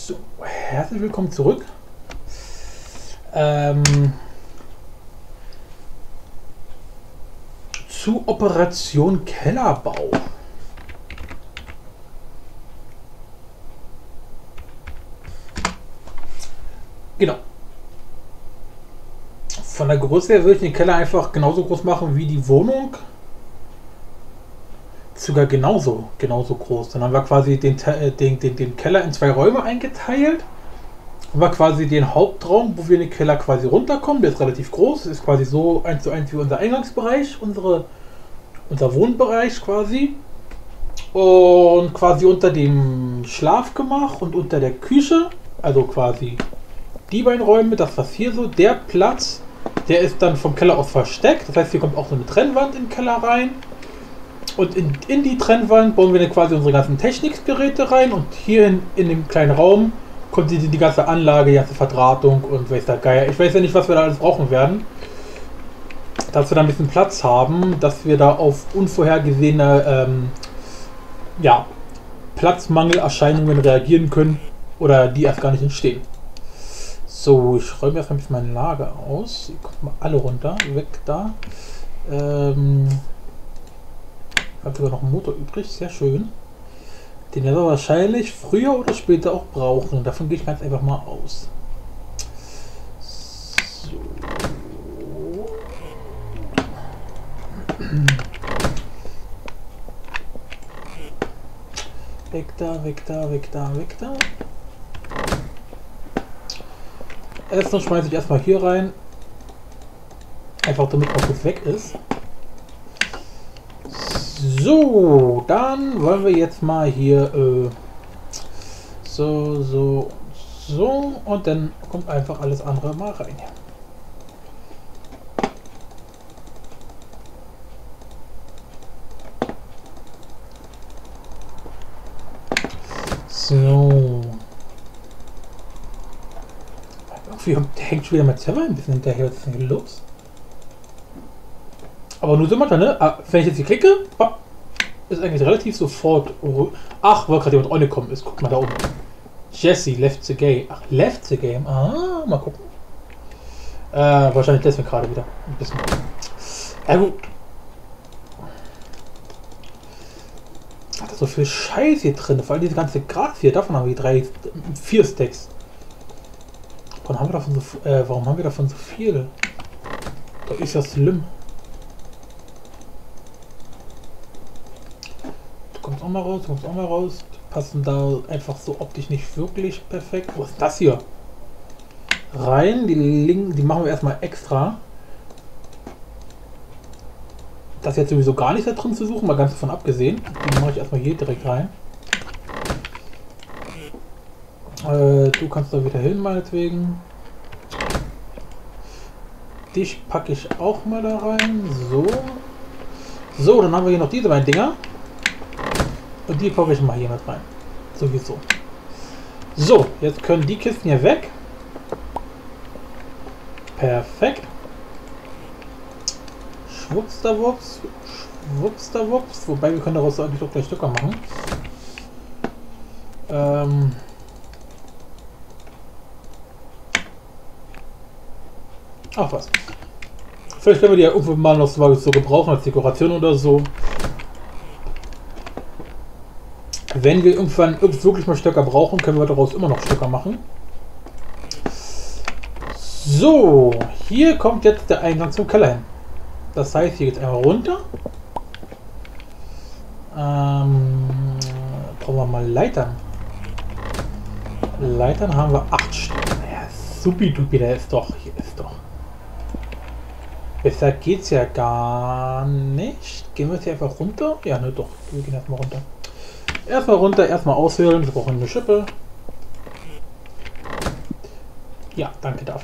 So, herzlich willkommen zurück. Zu Operation Kellerbau. Genau. Von der Größe her würde ich den Keller einfach genauso groß machen wie die Wohnung. Sogar genauso groß. Dann haben wir quasi den Keller in zwei Räume eingeteilt. Haben wir quasi den Hauptraum, wo wir in den Keller quasi runterkommen. Der ist relativ groß. Ist quasi so 1:1 wie unser Eingangsbereich, unser Wohnbereich quasi. Und quasi unter dem Schlafgemach und unter der Küche, also quasi die beiden Räume, das was hier so, der Platz, der ist dann vom Keller aus versteckt. Das heißt, hier kommt auch so eine Trennwand in den Keller rein. Und in die Trennwand bauen wir dann quasi unsere ganzen Technikgeräte rein. Und hier in dem kleinen Raum kommt die ganze Anlage, die ganze Verdrahtung und weiß der Geier. Ich weiß ja nicht, was wir da alles brauchen werden. Dass wir da ein bisschen Platz haben, dass wir da auf unvorhergesehene Platzmangelerscheinungen reagieren können oder die erst gar nicht entstehen. So, ich räume erstmal ein bisschen mein Lager aus. Ihr kommt mal alle runter, weg da. Ich habe sogar noch einen Motor übrig, sehr schön. Den werden wir wahrscheinlich früher oder später auch brauchen. Davon gehe ich ganz einfach mal aus. So. Weg da, weg da, weg da, weg da. Erstmal schmeiße ich erstmal hier rein. Einfach damit man kurz weg ist. So, dann wollen wir jetzt mal hier so und dann kommt einfach alles andere mal rein. So. Irgendwie hängt schon wieder mein Server ein bisschen hinterher. Was ist denn hier los? Aber nur so manchmal, ne? Wenn ich jetzt hier klicke, ist eigentlich relativ sofort. Ach, weil gerade jemand reingekommen ist. Guck mal da oben. Jesse left the game. Ach, left the game. Ah, mal gucken. Wahrscheinlich deswegen gerade wieder. Ein bisschen. Ja, gut. Ach, da ist so viel Scheiß hier drin. Vor allem diese ganze Gras hier. Davon haben wir 4 Stacks. Warum haben wir davon so viel? Das ist ja schlimm. Kommt auch mal raus, kommt auch mal raus. Die passen da einfach so optisch nicht wirklich perfekt. Wo ist das hier? Rein, die machen wir erstmal extra. Das ist jetzt sowieso gar nicht da drin zu suchen, mal ganz davon abgesehen. Die mache ich erstmal hier direkt rein. Du kannst da wieder hin, meinetwegen. Dich packe ich auch mal da rein. So. So, dann haben wir hier noch diese beiden Dinger. Und die packe ich mal hier mit rein. Sowieso. So, jetzt können die Kisten hier weg. Perfekt. Schwuppsdawupps. Schwuppsdawupps. Wobei wir können daraus eigentlich doch gleich Stücker machen. Ach was. Vielleicht können wir die ja irgendwann mal noch so gebrauchen als Dekoration oder so. Wenn wir irgendwann wirklich mal Stöcker brauchen, können wir daraus immer noch Stöcker machen. So, hier kommt jetzt der Eingang zum Keller hin. Das heißt, hier geht es einmal runter. Brauchen wir mal Leitern. Leitern haben wir 8 Stück. Ja, supidupi, der ist doch. Hier ist doch. Besser geht's ja gar nicht. Gehen wir jetzt hier einfach runter? Ja, ne, doch. Wir gehen erstmal runter. Erstmal runter, erstmal aushöhlen. Wir brauchen eine Schippe. Ja, danke dafür.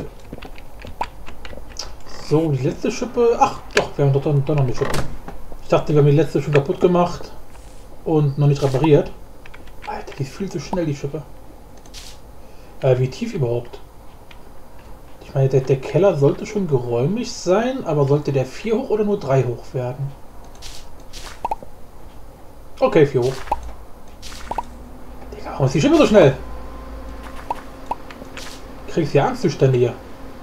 So, die letzte Schippe. Ach, doch, wir haben doch noch eine Schippe. Ich dachte, wir haben die letzte schon kaputt gemacht und noch nicht repariert. Alter, die ist viel zu schnell, die Schippe. Wie tief überhaupt? Ich meine, der Keller sollte schon geräumig sein, aber sollte der 4 hoch oder nur 3 hoch werden? Okay, 4 hoch. Warum ist die Schippe so schnell? kriegst ja Angstzustände hier.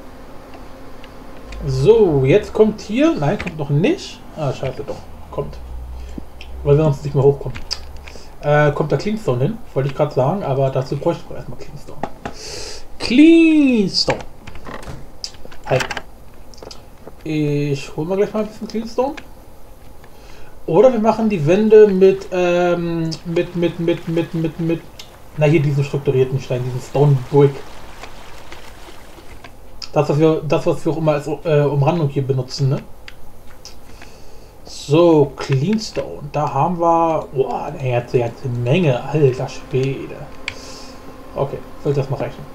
So, jetzt kommt hier. Nein, kommt noch nicht. Ah, scheiße, doch. Kommt. Weil wir sonst nicht mehr hochkommen. Kommt da Cleanstone hin? Wollte ich gerade sagen, aber dazu bräuchte ich erstmal Cleanstone. Cleanstone. Halt. Ich hole mal gleich mal ein bisschen Cleanstone. Oder wir machen die Wände mit na hier diesen strukturierten Stein, diesen Stone Brick. Das, was wir auch immer als Umrandung hier benutzen, ne? So, Cleanstone. Da haben wir eine ganze Menge, alter Schwede. Okay, sollte das mal reichen.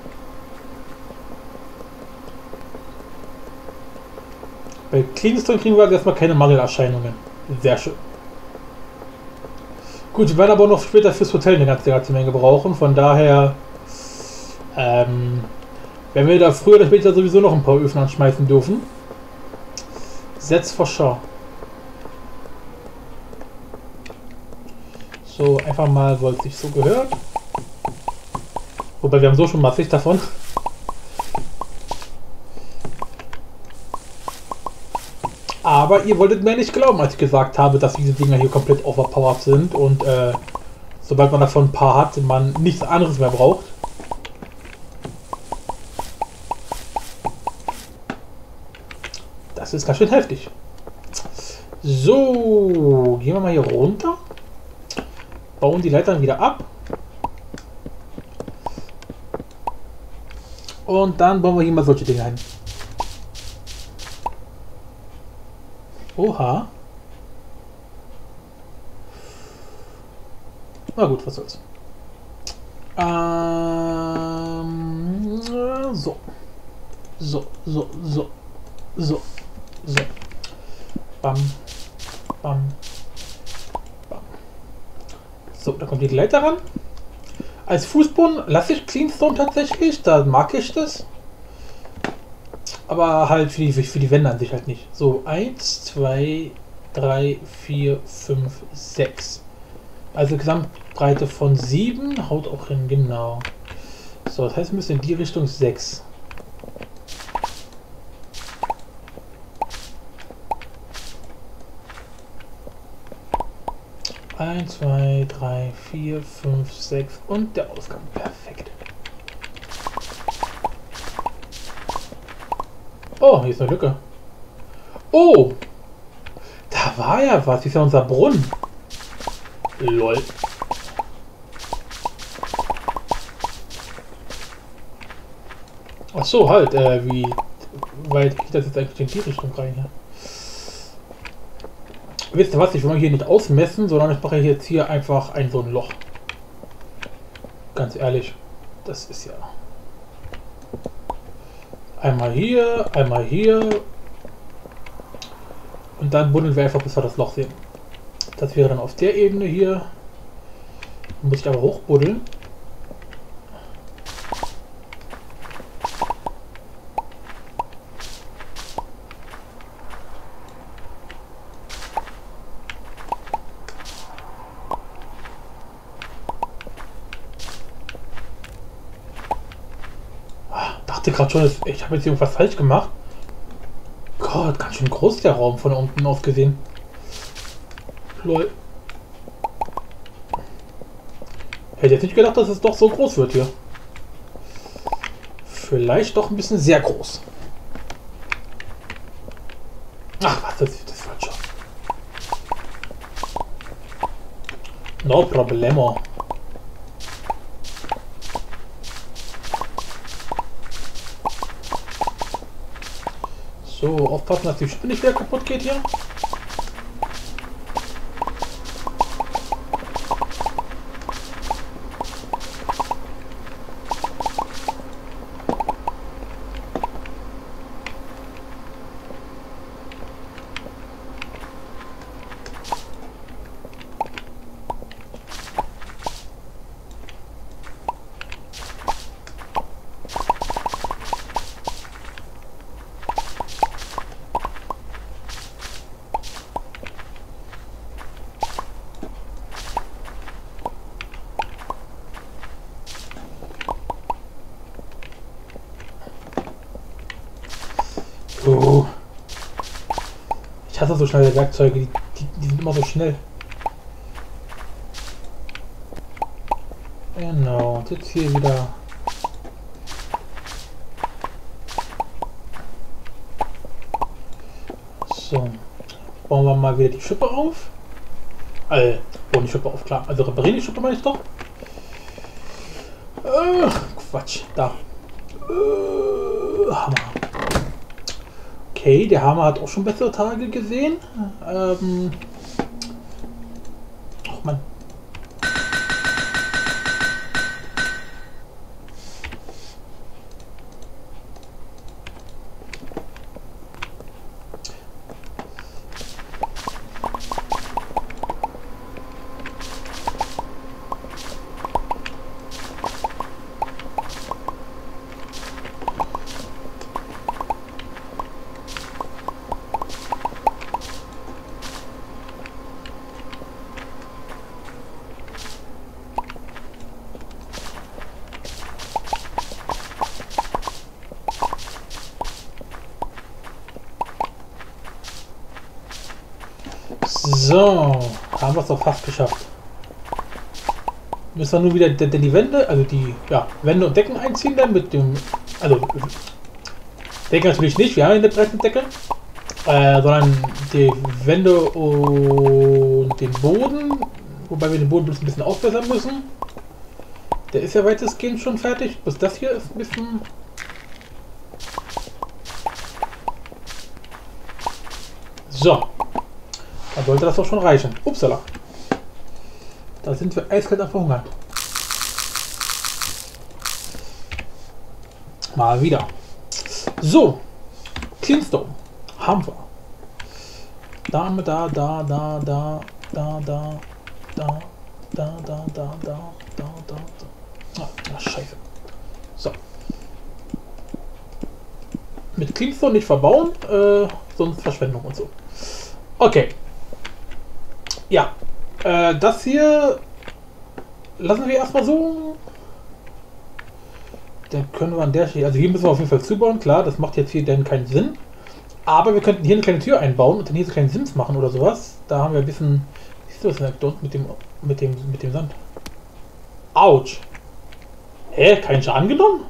Bei Cleanstone kriegen wir also erstmal keine Mangelerscheinungen. Sehr schön. Gut, wir werden aber noch später fürs Hotel eine ganze Menge brauchen. Von daher werden wir da früher oder später sowieso noch ein paar Öfen anschmeißen dürfen. Setz vor Schau. So, einfach mal, weil es sich so gehört. Wobei wir haben so schon massig davon. Aber ihr wolltet mir nicht glauben, als ich gesagt habe, dass diese Dinger hier komplett overpowered sind und sobald man davon ein paar hat, man nichts anderes mehr braucht. Das ist ganz schön heftig. So, gehen wir mal hier runter. Bauen die Leitern wieder ab. Und dann bauen wir hier mal solche Dinge ein. Oha. Na gut, was soll's. So. So. Bam. Bam. Bam. So, da kommt die Leiter ran. Als Fußboden lasse ich Cleanstone tatsächlich, da mag ich das. Aber halt für die Wände an sich halt nicht. So, 1, 2, 3, 4, 5, 6. Also Gesamtbreite von 7, haut auch hin, genau. So, das heißt, wir müssen in die Richtung 6. Eins, 2, 3, 4, 5, 6 und der Ausgang. Perfekt. Oh, hier ist eine Lücke. Oh! Da war ja was. Hier ist ja unser Brunnen. Lol. Ach so, halt. Wie weit geht das jetzt eigentlich in die Richtung rein hier? Wisst ihr was? Ich will mal hier nicht ausmessen, sondern ich mache jetzt hier einfach so ein Loch. Ganz ehrlich. Das ist ja... Einmal hier. Und dann buddeln wir einfach, bis wir das Loch sehen. Das wäre dann auf der Ebene hier. Muss ich aber hochbuddeln. Dachte gerade schon, ich habe jetzt irgendwas falsch gemacht. Gott, ganz schön groß der Raum von unten aus gesehen. Lol. Hätte jetzt nicht gedacht, dass es doch so groß wird hier. Vielleicht doch ein bisschen sehr groß. Ach, was, das wird schon. No problemo. So, aufpassen, dass die Spinne nicht wieder kaputt geht hier. Ich hasse so schnelle Werkzeuge, die sind immer so schnell. Genau, und jetzt hier wieder. So, bauen wir mal wieder die Schippe auf. Bauen die Schippe auf, klar. Also reparieren die Schippe meine ich doch. Quatsch, da. Hammer. Okay, der Hammer hat auch schon bessere Tage gesehen. Ach Mann. So, haben wir es doch fast geschafft. Müssen wir nur wieder die Wände, also die Wände und Decken einziehen dann mit dem, also Decken natürlich nicht, wir haben eine breite Decke, sondern die Wände und den Boden, wobei wir den Boden ein bisschen aufbessern müssen. Der ist ja weitestgehend schon fertig, bis das hier ist ein bisschen. So. Da sollte das doch schon reichen. Upsala. Da sind wir eiskalt am Verhungern. Mal wieder. So. Cleanstone. Haben wir. Ah, scheiße. So. Mit Cleanstone nicht verbauen, sonst Verschwendung und so. Okay. Ja, das hier lassen wir erstmal so. Dann können wir an der Stelle, also hier müssen wir auf jeden Fall zubauen, klar, das macht jetzt hier dann keinen Sinn. Aber wir könnten hier eine kleine Tür einbauen und dann hier so kleinen Sims machen oder sowas. Da haben wir ein bisschen, siehst du das denn dort mit dem Sand? Autsch! Hä? Keinen Schaden genommen?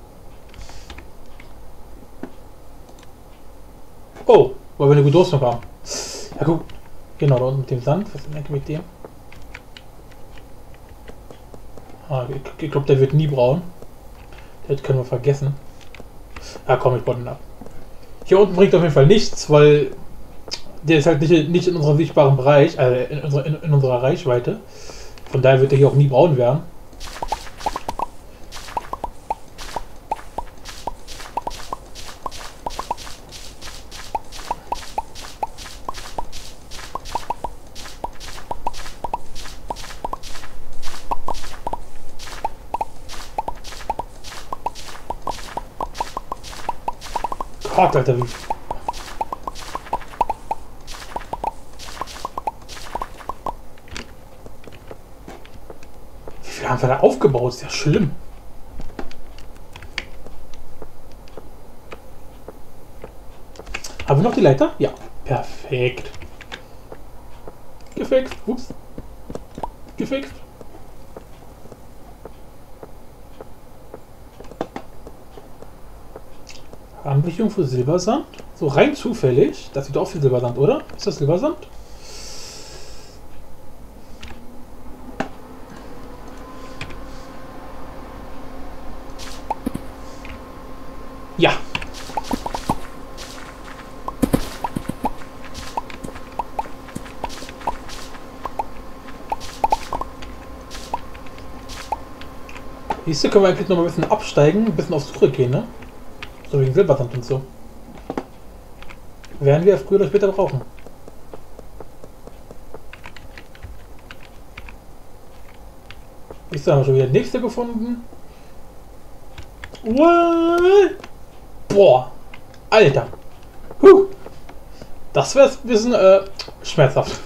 Oh, weil wir eine gute Rüstung haben. Ja gut. Genau, da unten mit dem Sand. Was ist denn mit dem? Ah, ich glaube, der wird nie braun. Das können wir vergessen. Ja, komm, ich baue den ab. Hier unten bringt auf jeden Fall nichts, weil der ist halt nicht in unserem sichtbaren Bereich, also in unserer Reichweite. Von daher wird er hier auch nie braun werden. Gott, Alter, wie viel haben wir da aufgebaut? Ist ja schlimm. Haben wir noch die Leiter? Ja, perfekt. Gefixt. Ups. Gefixt. Haben wir hier irgendwo Silbersand? So rein zufällig. Das sieht auch wie Silbersand, oder? Ist das Silbersand? Ja. Siehst du, können wir eigentlich noch mal ein bisschen absteigen, ein bisschen auf Suche gehen, ne? So wegen Silbersand und so. Werden wir früher oder später brauchen. Ich habe schon wieder nächste gefunden. What? Boah, Alter. Das wäre ein bisschen schmerzhaft.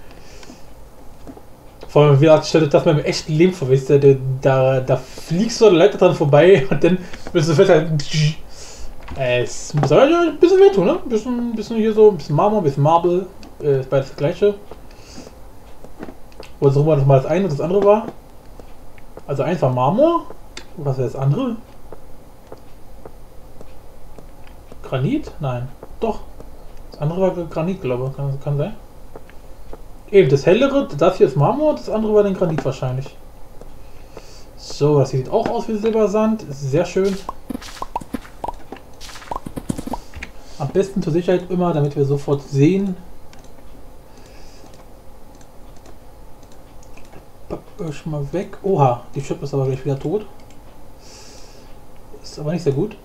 Vor allem, wie gesagt, stellt das mal im echten Leben vor, weißt du, da fliegst du an der Leiter dran vorbei und dann bist du festhalten. Es muss ja ein bisschen wehtun, ne? Ein bisschen hier so, ein bisschen Marmor, ein bisschen Marble. Ist beides das gleiche. Oder so war das mal das eine und das andere war. Also eins war Marmor. Was ist das andere? Granit? Nein. Doch. Das andere war Granit, glaube ich. Kann sein. Eben, das hellere, das hier ist Marmor, das andere war den Granit wahrscheinlich. So, das sieht auch aus wie Silbersand. Sehr schön. Am besten zur Sicherheit immer, damit wir sofort sehen. Pack euch mal weg. Oha, die Schippe ist aber gleich wieder tot. Ist aber nicht sehr gut.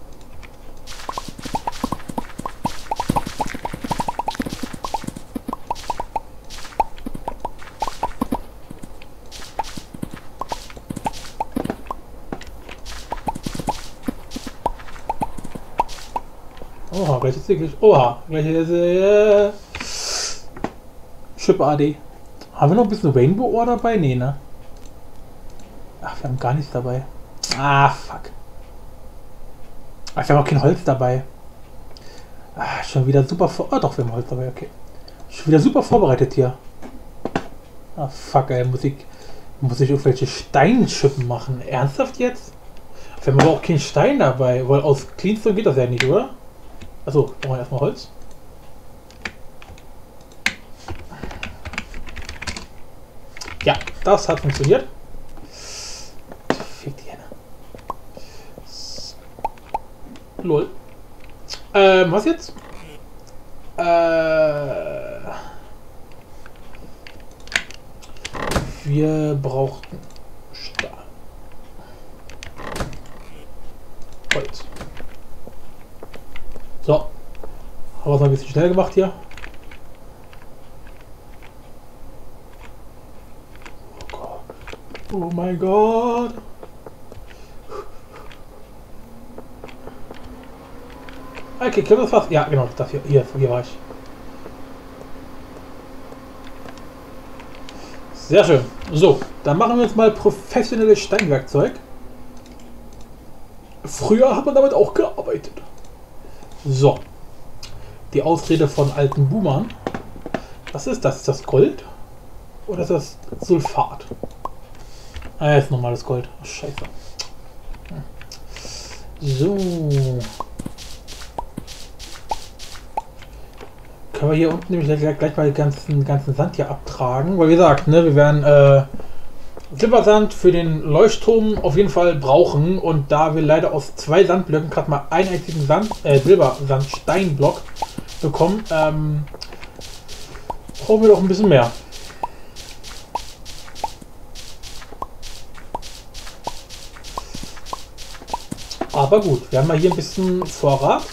Oha, gleich ist wirklich. Oha, gleich ist Chip AD. Haben wir noch ein bisschen Rainbow Ore dabei? Nee, ne? Ach, wir haben gar nichts dabei. Ah, fuck. Ach, wir haben auch kein Holz dabei. Ah, schon wieder super vor. Ah, doch, wir haben Holz dabei, okay. Schon wieder super vorbereitet hier. Ah, fuck, ey, muss ich irgendwelche Steinschippen machen? Ernsthaft jetzt? Wir haben aber auch keinen Stein dabei, weil aus Cleanstone geht das ja nicht, oder? Achso, brauchen wir erstmal Holz. Ja, das hat funktioniert. Fick die Henne. Lol. Was jetzt? Wir brauchten Stahl. Holz. So. Haben wir es mal ein bisschen schnell gemacht hier. Oh Gott. Oh mein Gott. Okay, können wir das was? Ja, genau, das hier. Hier war ich. Sehr schön. So, dann machen wir jetzt mal professionelles Steinwerkzeug. Früher hat man damit auch gearbeitet. So. Die Ausrede von alten Boomern. Was ist das? Ist das Gold? Oder ist das Sulfat? Ah, ist normales Gold. Oh, scheiße. So. Können wir hier unten nämlich gleich mal den ganzen Sand hier abtragen. Weil wie gesagt, ne, wir werden Silbersand für den Leuchtturm auf jeden Fall brauchen. Und da wir leider aus 2 Sandblöcken gerade mal einen einzigen Silbersandsteinblock bekommen, brauchen wir doch ein bisschen mehr. Aber gut, wir haben mal hier ein bisschen Vorrat.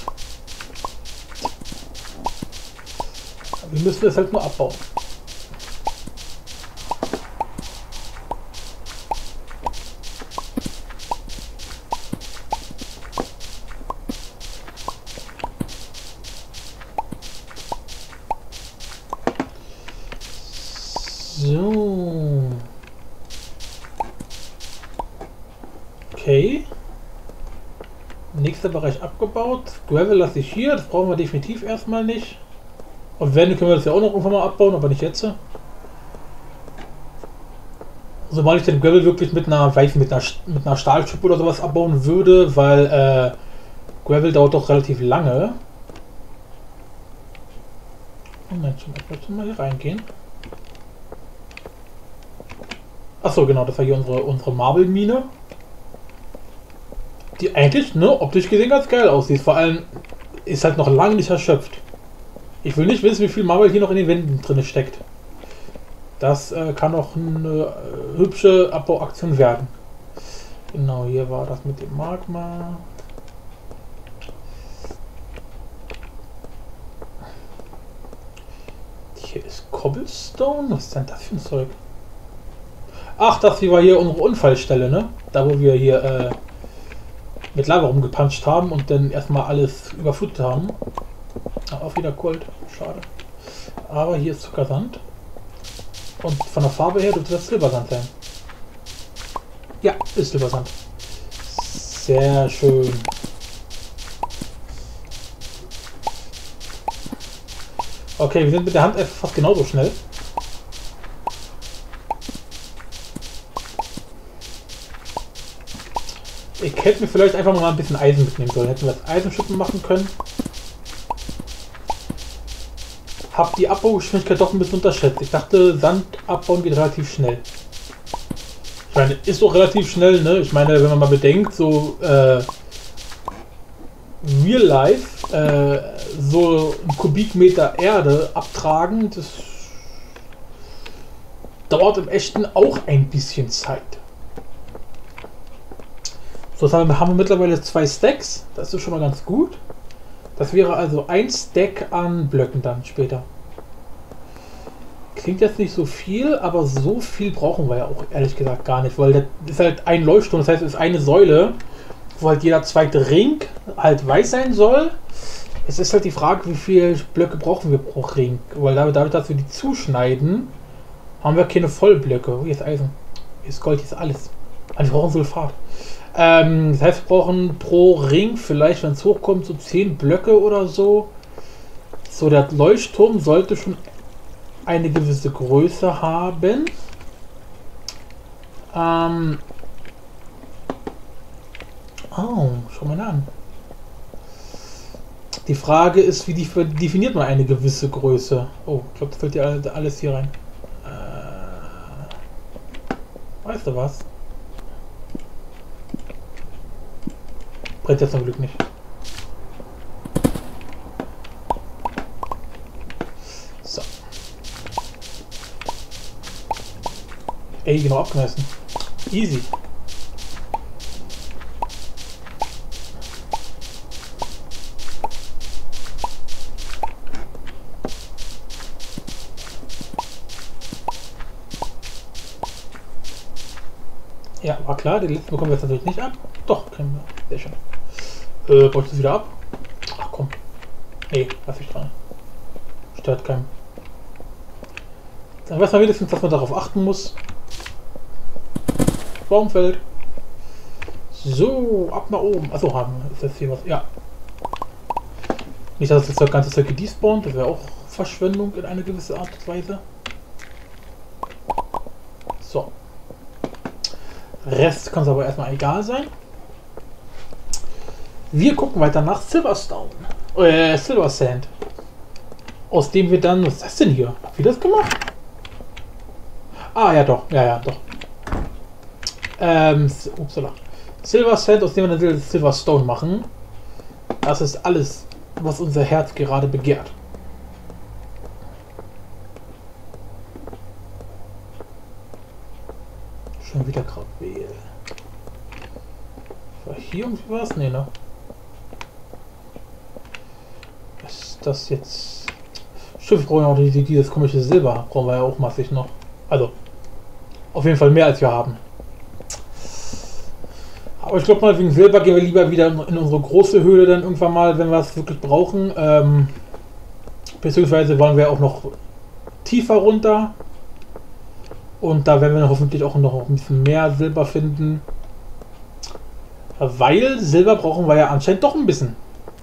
Wir müssen es halt nur abbauen. So. Okay. Nächster Bereich abgebaut. Gravel lasse ich hier. Das brauchen wir definitiv erstmal nicht. Und wenn, können wir das ja auch noch irgendwann mal abbauen, aber nicht jetzt. Sobald ich den Gravel wirklich mit einer Stahlschippe oder sowas abbauen würde, weil Gravel dauert doch relativ lange. Moment, schon mal hier reingehen. Achso, genau, das war hier unsere Marble-Mine. Die eigentlich, ne, optisch gesehen ganz geil aussieht. Vor allem ist halt noch lange nicht erschöpft. Ich will nicht wissen, wie viel Marble hier noch in den Wänden drin steckt. Das kann noch eine hübsche Abbauaktion werden. Genau, hier war das mit dem Magma. Hier ist Cobblestone. Was ist denn das für ein Zeug? Ach, das hier war hier unsere Unfallstelle, ne? Da, wo wir hier mit Lava rumgepanscht haben und dann erstmal alles überflutet haben. Auch wieder Gold. Schade. Aber hier ist Zuckersand. Und von der Farbe her dürfte das Silbersand sein. Ja, ist Silbersand. Sehr schön. Okay, wir sind mit der Hand fast genauso schnell. Ich hätte mir vielleicht einfach mal ein bisschen Eisen mitnehmen sollen. Hätten wir das Eisenschippen machen können. Hab die Abbaugeschwindigkeit doch ein bisschen unterschätzt. Ich dachte, Sand abbauen geht relativ schnell. Ich meine, ist doch relativ schnell, ne? Ich meine, wenn man mal bedenkt, so Real Life, so ein Kubikmeter Erde abtragen, das dauert im Echten auch ein bisschen Zeit. So, jetzt haben wir mittlerweile 2 Stacks. Das ist schon mal ganz gut. Das wäre also ein Stack an Blöcken dann später. Klingt jetzt nicht so viel, aber so viel brauchen wir ja auch ehrlich gesagt gar nicht, weil das ist halt ein Leuchtturm, das heißt, es ist eine Säule, wo halt jeder zweite Ring halt weiß sein soll. Es ist halt die Frage, wie viele Blöcke brauchen wir pro Ring, weil dadurch, dass wir die zuschneiden, haben wir keine Vollblöcke. Oh, hier ist Eisen, hier ist Gold, hier ist alles. Also wir brauchen Sulfat. Das heißt, wir brauchen pro Ring vielleicht, wenn es hochkommt, so 10 Blöcke oder so. So, der Leuchtturm sollte schon eine gewisse Größe haben. Oh, schau mal an. Die Frage ist, wie definiert man eine gewisse Größe? Oh, ich glaube, das fällt ja alles hier rein. Weißt du was? Brennt jetzt zum Glück nicht. So. Ey, genau abgemessen. Easy. Ja, war klar, den letzten bekommen wir jetzt natürlich nicht ab. Doch, können wir. Sehr schön. Brauche ich das wieder ab? Ach komm. Nee, lass ich dran. Stört keinen. Dann weiß man wenigstens, dass man darauf achten muss. Baumfeld. So, ab nach oben. Achso, haben wir. Ist das hier was? Ja. Nicht, dass das ganze Zeug despawnt. Das wäre auch Verschwendung in eine gewisse Art und Weise. So. Rest kann es aber erstmal egal sein. Wir gucken weiter nach Silverstone. Silver Sand. Aus dem wir dann. Was ist das denn hier? Habt ihr das gemacht? Ah, ja doch. Ja, doch. Upsala. Silver Sand, aus dem wir dann Silverstone machen. Das ist alles, was unser Herz gerade begehrt. Schon wieder Gravel. War hier irgendwie was? Nee, ne? Was ist das jetzt? Schiff brauchen wir auch dieses komische Silber. Brauchen wir ja auch massig noch. Also, auf jeden Fall mehr als wir haben. Aber ich glaube mal, wegen Silber gehen wir lieber wieder in unsere große Höhle dann irgendwann mal, wenn wir es wirklich brauchen. Beziehungsweise wollen wir auch noch tiefer runter. Und da werden wir hoffentlich auch noch ein bisschen mehr Silber finden. Weil Silber brauchen wir ja anscheinend doch ein bisschen.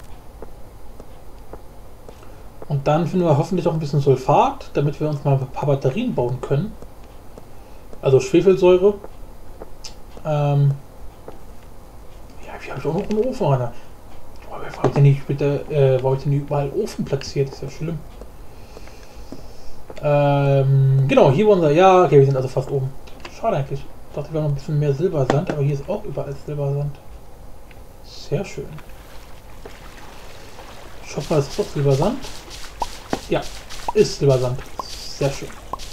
Und dann finden wir hoffentlich auch ein bisschen Sulfat, damit wir uns mal ein paar Batterien bauen können. Also Schwefelsäure. Ja, wie habe ich auch noch einen Ofen rein? Warum habe ich denn nicht bitte, warum ich denn überall Ofen platziert? Das ist ja schlimm. Genau, hier wollen wir. Ja, okay, wir sind also fast oben. Schade eigentlich. Ich dachte, wir haben noch ein bisschen mehr Silbersand, aber hier ist auch überall Silbersand. Sehr schön. Ich hoffe mal, es ist doch Silbersand. Ja, ist Silbersand. Sehr schön.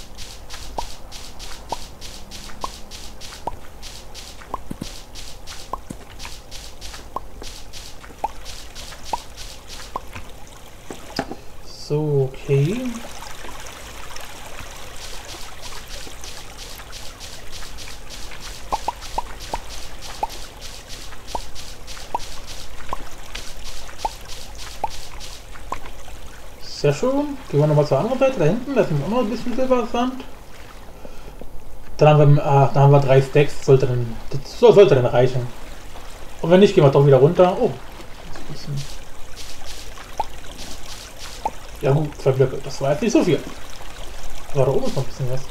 So, okay. Sehr schön. Gehen wir nochmal zur anderen Seite, da hinten, da ist auch noch ein bisschen Silbersand. Dann haben wir 3 Stacks, das sollte dann reichen. Und wenn nicht, gehen wir doch wieder runter. Oh. Ja gut, 2 Blöcke, das war jetzt nicht so viel. Aber da oben ist noch ein bisschen was.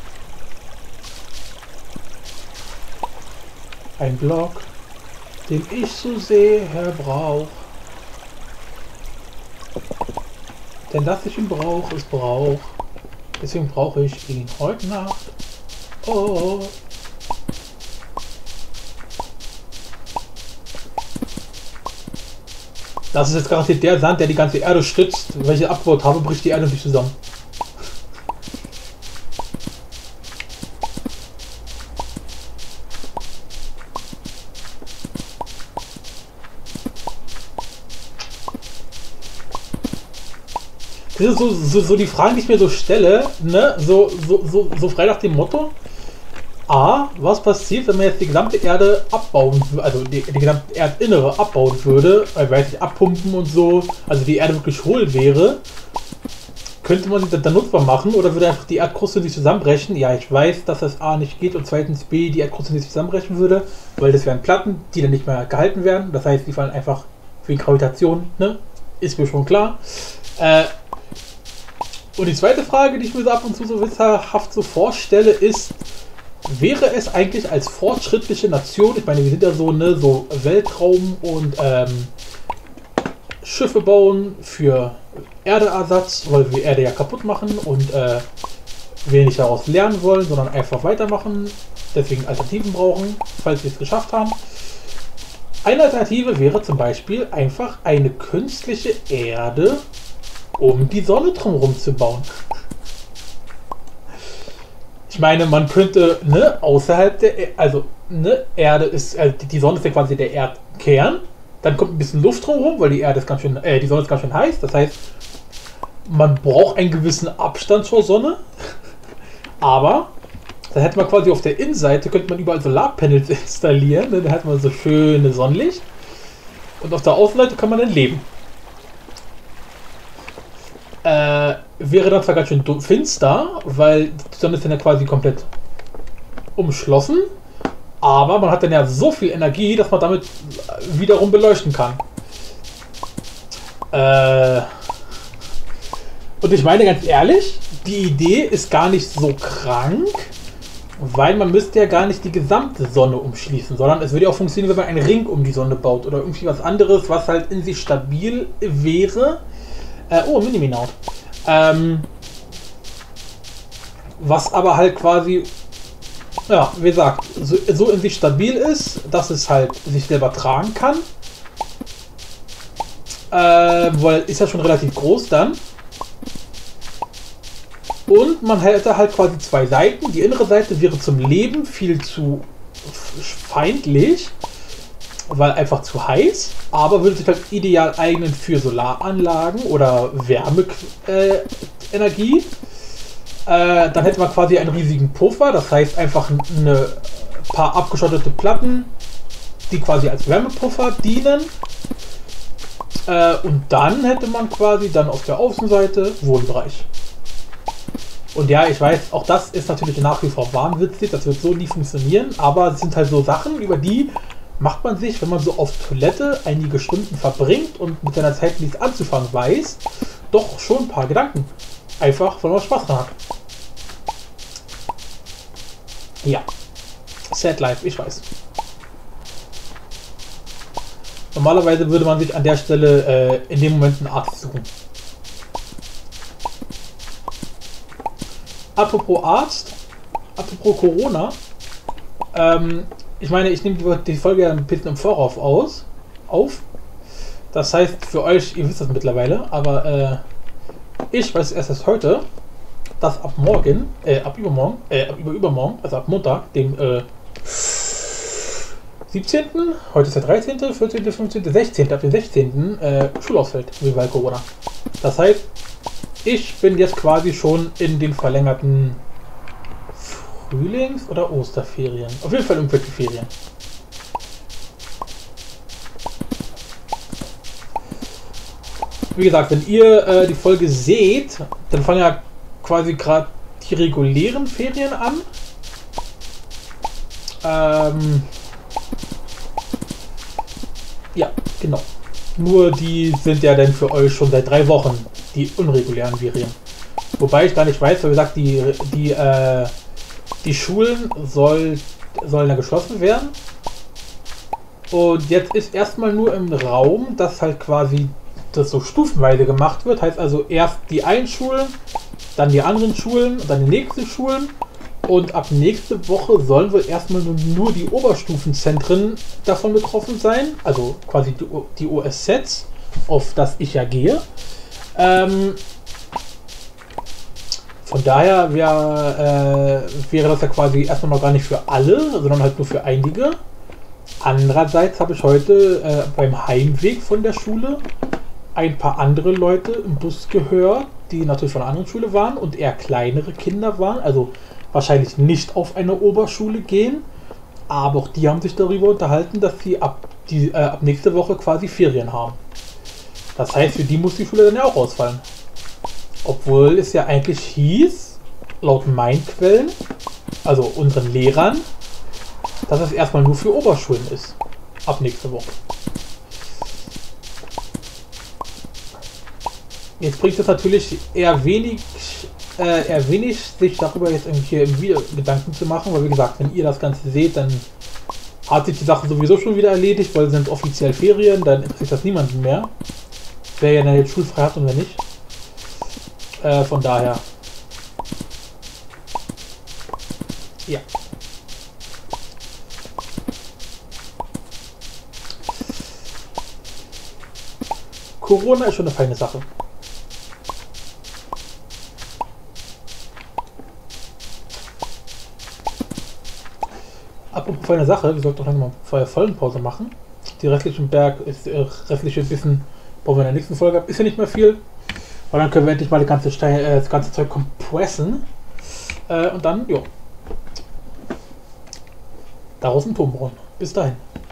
Ein Block, den ich so sehr brauche. Denn dass ich ihn brauche, ist Brauch. Deswegen brauche ich ihn heute Nacht. Oh. Das ist jetzt garantiert der Sand, der die ganze Erde stützt. Wenn ich abgebaut habe, bricht die Erde nicht zusammen. Das ist so die Fragen, die ich mir so stelle, ne? So frei nach dem Motto. A, was passiert, wenn man jetzt die gesamte Erde abbauen, also die gesamte Erdinnere abbauen würde, weiß ich, abpumpen und so, also die Erde wirklich hohl wäre, könnte man sie dann nutzbar machen oder würde einfach die Erdkruste nicht zusammenbrechen? Ja, ich weiß, dass das A nicht geht und zweitens B, die Erdkruste nicht zusammenbrechen würde, weil das wären Platten, die dann nicht mehr gehalten werden, das heißt, die fallen einfach wegen Gravitation, ne? Ist mir schon klar. Und die zweite Frage, die ich mir so ab und zu so wissenhaft so vorstelle, ist, wäre es eigentlich als fortschrittliche Nation, ich meine, wir sind ja so, ne, so Weltraum und Schiffe bauen für Erdeersatz, weil wir Erde ja kaputt machen und wir nicht daraus lernen wollen, sondern einfach weitermachen, deswegen Alternativen brauchen, falls wir es geschafft haben. Eine Alternative wäre zum Beispiel einfach eine künstliche Erde um die Sonne drumherum zu bauen. Ich meine, man könnte, ne, außerhalb der, also, ne, Erde ist, die Sonne ist ja quasi der Erdkern, dann kommt ein bisschen Luft drumherum, weil die Erde ist ganz schön, die Sonne ist ganz schön heiß, das heißt, man braucht einen gewissen Abstand zur Sonne, aber dann hätte man quasi auf der Innenseite, könnte man überall Solarpanels installieren, ne, dann hätte man so schöne Sonnenlicht und auf der Außenseite kann man dann leben. Wäre dann zwar ganz schön finster, weil die Sonne ist dann ja quasi komplett umschlossen, aber man hat dann ja so viel Energie, dass man damit wiederum beleuchten kann. Und ich meine ganz ehrlich, die Idee ist gar nicht so krank, weil man müsste ja gar nicht die gesamte Sonne umschließen, sondern es würde ja auch funktionieren, wenn man einen Ring um die Sonne baut oder irgendwie was anderes, was halt in sich stabil wäre. Oh, Mini-Minaut. Was aber halt quasi, ja, wie gesagt, so in sich stabil ist, dass es halt sich selber tragen kann. Weil ist ja schon relativ groß dann. Und man hätte halt quasi 2 Seiten. Die innere Seite wäre zum Leben viel zu feindlich, weil einfach zu heiß, aber würde sich halt ideal eignen für Solaranlagen oder Wärmeenergie. Dann hätte man quasi einen riesigen Puffer, das heißt einfach ein paar abgeschottete Platten, die quasi als Wärmepuffer dienen. Und dann hätte man quasi dann auf der Außenseite Wohnbereich. Und ja, ich weiß, auch das ist natürlich nach wie vor wahnwitzig, das wird so nie funktionieren, aber es sind halt so Sachen, über die macht man sich, wenn man so auf Toilette einige Stunden verbringt und mit seiner Zeit nichts anzufangen weiß, doch schon ein paar Gedanken. Einfach, weil man Spaß dran hat. Ja. Sad life, ich weiß. Normalerweise würde man sich an der Stelle in dem Moment einen Arzt suchen. Apropos Arzt, apropos Corona, ich meine, ich nehme die Folge ja ein bisschen im Voraus auf. Das heißt, für euch, ihr wisst das mittlerweile, aber ich weiß erst heute, dass ab morgen, ab übermorgen, also ab Montag, dem 17., heute ist der 13., 14., 15., 16., ab dem 16. Schule ausfällt, wegen Corona. Das heißt, ich bin jetzt quasi schon in den verlängerten Frühlings- oder Osterferien. Auf jeden Fall irgendwelche Ferien. Wie gesagt, wenn ihr die Folge seht, dann fangen ja quasi gerade die regulären Ferien an. Ja, genau. Nur die sind ja dann für euch schon seit 3 Wochen, die unregulären Ferien. Wobei ich gar nicht weiß, weil gesagt, die Schulen sollen ja geschlossen werden. Und jetzt ist erstmal nur im Raum, dass halt quasi das so stufenweise gemacht wird. Heißt also erst die einen Schulen, dann die anderen Schulen, dann die nächsten Schulen. Und ab nächste Woche sollen wohl erstmal nur die Oberstufenzentren davon betroffen sein. Also quasi die OSZ, auf das ich ja gehe. Von daher wäre das ja quasi erstmal noch gar nicht für alle, sondern halt nur für einige. Andererseits habe ich heute beim Heimweg von der Schule ein paar andere Leute im Bus gehört, die natürlich von einer anderen Schule waren und eher kleinere Kinder waren, also wahrscheinlich nicht auf eine Oberschule gehen, aber auch die haben sich darüber unterhalten, dass sie ab nächste Woche quasi Ferien haben. Das heißt, für die muss die Schule dann ja auch ausfallen. Obwohl es ja eigentlich hieß, laut meinen Quellen, also unseren Lehrern, dass es erstmal nur für Oberschulen ist. Ab nächste Woche. Jetzt bringt es natürlich eher wenig, sich darüber jetzt irgendwie im Video Gedanken zu machen, weil wie gesagt, wenn ihr das Ganze seht, dann hat sich die Sache sowieso schon wieder erledigt, weil es sind offiziell Ferien, dann interessiert das niemanden mehr. Wer ja dann jetzt schulfrei hat und wer nicht. Von daher. Ja. Corona ist schon eine feine Sache. Apropos feine Sache, wir sollten doch langsam mal Folgenpause machen. Die restliche Wissen brauchen wir in der nächsten Folge ab. Ist ja nicht mehr viel. Weil dann können wir endlich mal das ganze Zeug kompressen. Und dann, jo. Daraus ein Turm bauen. Bis dahin.